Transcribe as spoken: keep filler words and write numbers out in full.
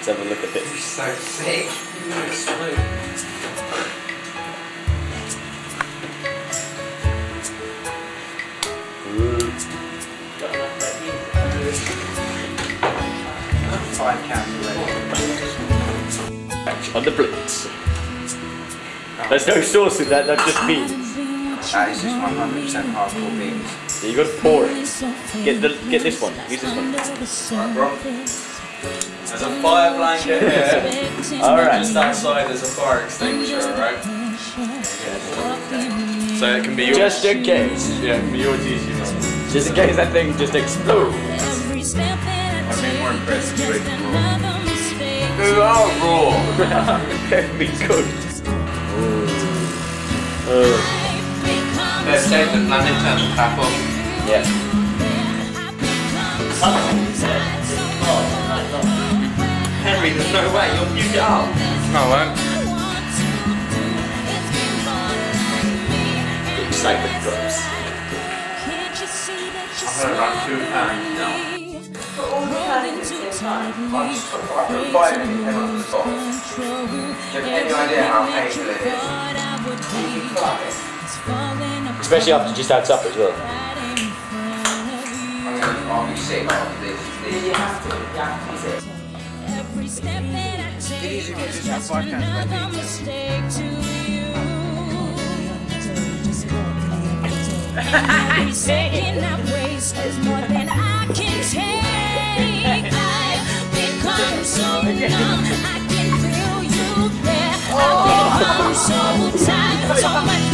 Let's have a look at this. You're so sick. You're explode. Five counts already. On the blitz. There's no sauce in that, that's just beans. That is just one hundred percent hardcore beans. So you gotta pour it. Get the get this one. Use this one. Alright, bro. There's a fire blanket here. Alright. Just outside there's a fire extinguisher, alright? So it can be your Just in case. Yeah, it can be your tissue. Just in case that thing just explodes. I'd be more impressed if you ate raw. It's all raw. It'd be cooked. Uh, Let's take the planet and tap on. yeah. Henry, there's no way, you'll puke it up. No, I won't. Excitement drops. I'm gonna run two pounds now. Put all the cans at the same time. I'll just put five in it, then on the top. Do you have any idea how painful it is? You fly it. Especially after just had supper as well. I'm gonna, I'll be sick after this. You have to, you have to be sick. It is if you just have five cans of beans. Every second I waste is more than I can take. I've become so numb, I can feel you there. I've become so tired, so much